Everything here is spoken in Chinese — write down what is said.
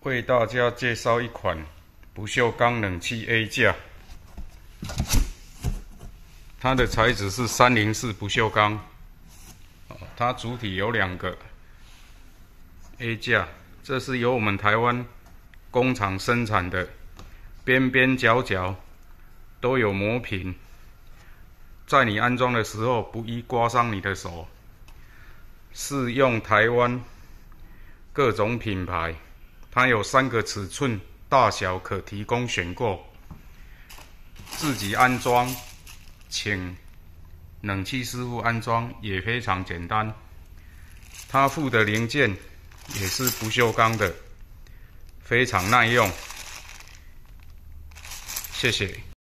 为大家介绍一款不锈钢冷气 A 架，它的材质是304不锈钢，它主体有2个 A 架，这是由我们台湾工厂生产的，边边角角都有磨平，在你安装的时候不易刮伤你的手，适用台湾各种品牌。它有3个尺寸大小可提供选购，自己安装请冷气师傅安装也非常简单。它附的零件也是不锈钢的，非常耐用。谢谢。